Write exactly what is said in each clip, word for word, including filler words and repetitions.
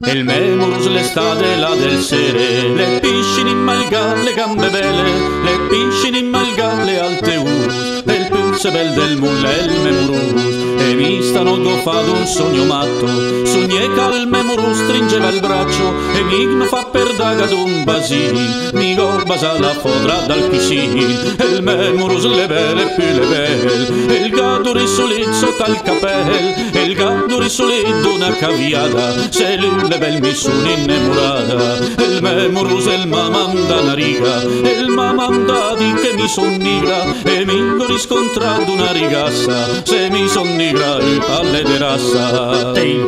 Il memorus l'estate là del sere, le piscine in malga, le gambe belle, le piscine in malga, le alte us, e il pulse bel del mulle, il memorus. E mi stanno goffato un sogno matto, sogné che il memorus stringeva il braccio, e mi non fa per daga d'un basin, mi gorbasa la fodra dal piscin, e il memorus le belle più le belle, e il gatto risolito sotto il capel, e il gatto risolito una caviata, se lui le bel mi sono innamorata, e il memorus e il mamam da una riga, e il mamam da di che mi son nigra, e mi ho riscontrato una rigassa, se mi son nigra alle terrassa.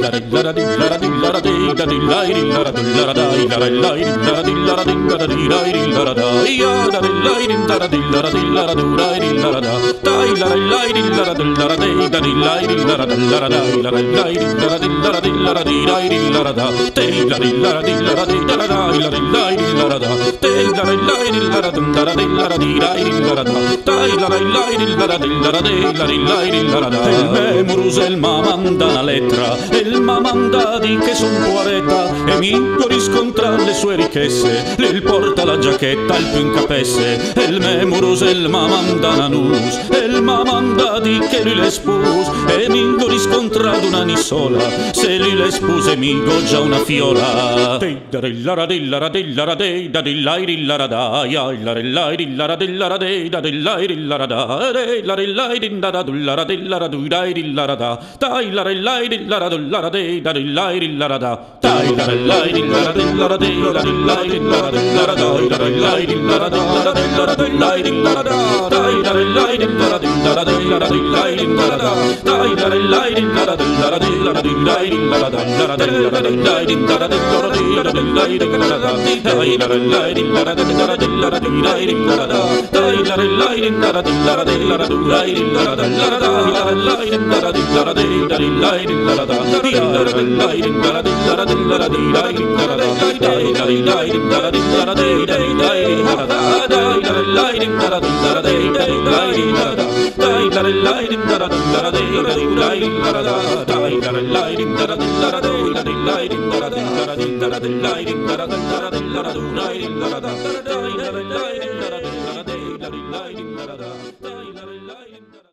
Il memorus e il mamam da una lettera, e il mamam da di che son poaretta, e mi ho riscontrato le sue ricchezze, il porta la giacchetta, il più in capesse, e il memorus e il mamam da una nus, e il mamam da di che lui le spus, e mi ho riscontrato una nissola, se lui le spuse mi ho già una fiola. Dai la relai di la radullara dei da relai di la rada dai la relai di la radullara dei la relai di la radullara dai la relai di la radullara dei la relai di la rada dai la relai di la radullara dei la relai di la rada dai la relai di la radullara dei la relai di la rada la relai di la radullara dei la relai di la rada dai la relai di la radullara dei la relai di la rada dai la relai di la radullara dei la relai di la rada la relai di la radullara dei da rilai di la rada di la rilai di la rada di la rada di la rilai di la rada dai la rilai di la rada di la rada dei dai dai di la rada dai la rilai di la rada di la rada dei dai dai di la rada dai la rilai di la rada di la rada dei la rilai di la rada dai la rilai di la rada di la rada dei la rilai di la rada di la rada di la rada rilai di la rada di la rada di la rada rilai di la rada dai la rilai di la rada di la rada dei la rilai di la rada dai la rilai di la rada.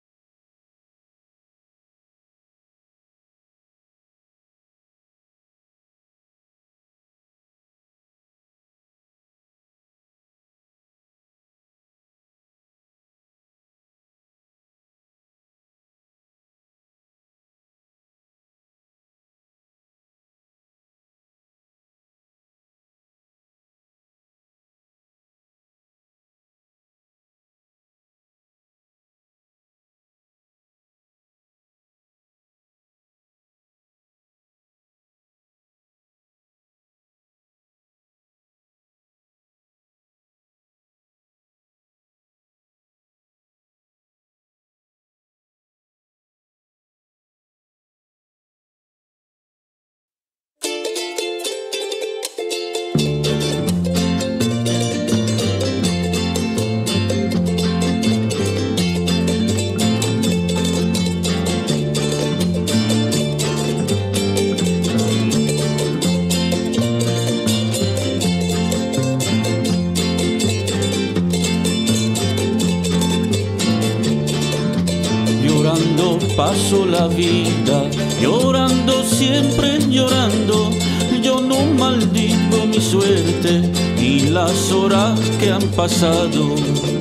Paso la vida llorando, siempre llorando. Yo no maldigo mi suerte y las horas que han pasado.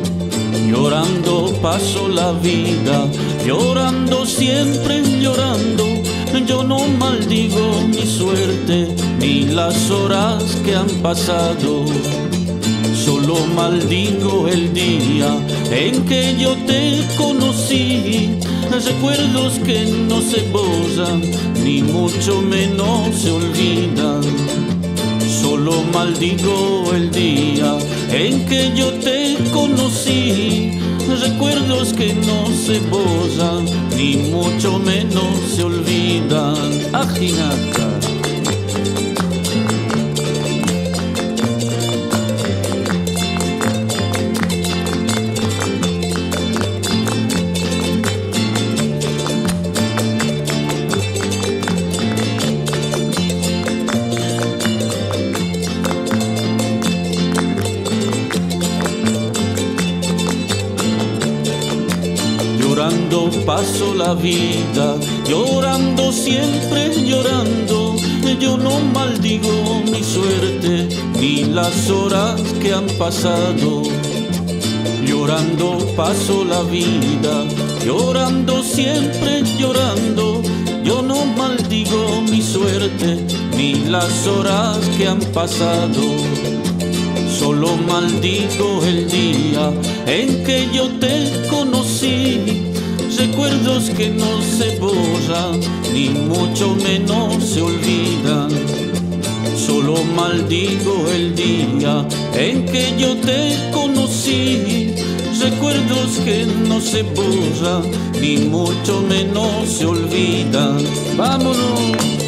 Llorando paso la vida, llorando, siempre llorando. Yo no maldigo mi suerte ni las horas que han pasado. Solo maldigo el día en que yo te conocí. Recuerdos que no se borran, ni mucho menos se olvidan. Solo maldigo el día en que yo te conocí. Recuerdos que no se borran, ni mucho menos se olvidan. Ajinaka. paso la vida, llorando, siempre llorando. Yo no maldigo mi suerte, ni las horas que han pasado. Llorando paso la vida, llorando, siempre llorando. Yo no maldigo mi suerte, ni las horas que han pasado. Solo maldigo el día en que yo te conocí. Recuerdos que no se borran, ni mucho menos se olvidan. Solo maldigo el día en que yo te conocí. Recuerdos que no se borran, ni mucho menos se olvidan. ¡Vámonos!